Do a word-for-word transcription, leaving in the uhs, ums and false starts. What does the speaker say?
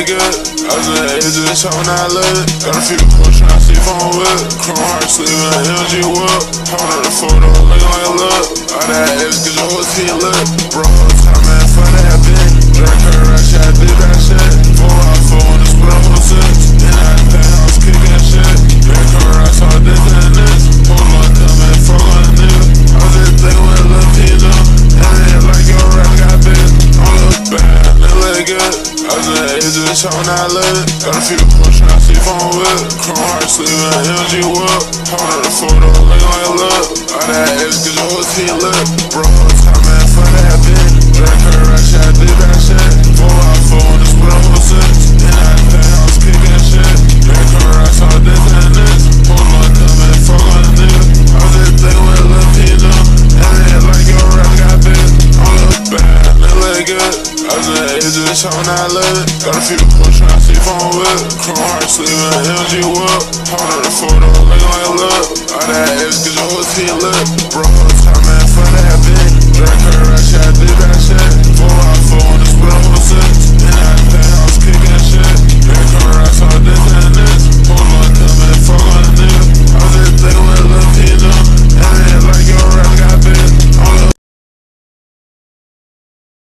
look good. I was in the age of this hoe when I live. Got a few push tryna see if I'm with. Chrome heart sleeve in an M G whip. Hold up the photo, looking like a look. All that ass, cause your whole team lit. Bro, whole time, man, for that bitch. Drink her right shit, I did that shit. Four out four on the split on whole six. In that penthouse, kicking shit. Drink her right, so I did that this. Hold on, come and fuck on the nigga. I was just thinking with a little Pino. And it like your rap got bitch. I'm look bad, it look good. I was in the age of this hoe when I live. Got a few push tryna see if I'm with. Chrome heart sleeve in an M G whip. Hold up the photo, looking like a look. All that ass, cause your whole team lit. Bro, whole time, man, for that bitch. Drink her right shit, I did that shit. Four out four on the split on whole six. In that penthouse, kicking shit. Drink her right, so I did that this. Hold on, come and fuck on the nigga. I was just thinking with a little Pino. And it like your rap got bitch. I'm look bad, it look good. I was in the age of this hoe when I live. Got a few push tryna see if I'm with. Chrome heart sleeve in an M G whip. Hold up the photo, looking like a look. All that ass, cause your whole team lit. Bro, whole time, man, for that bitch. Drink her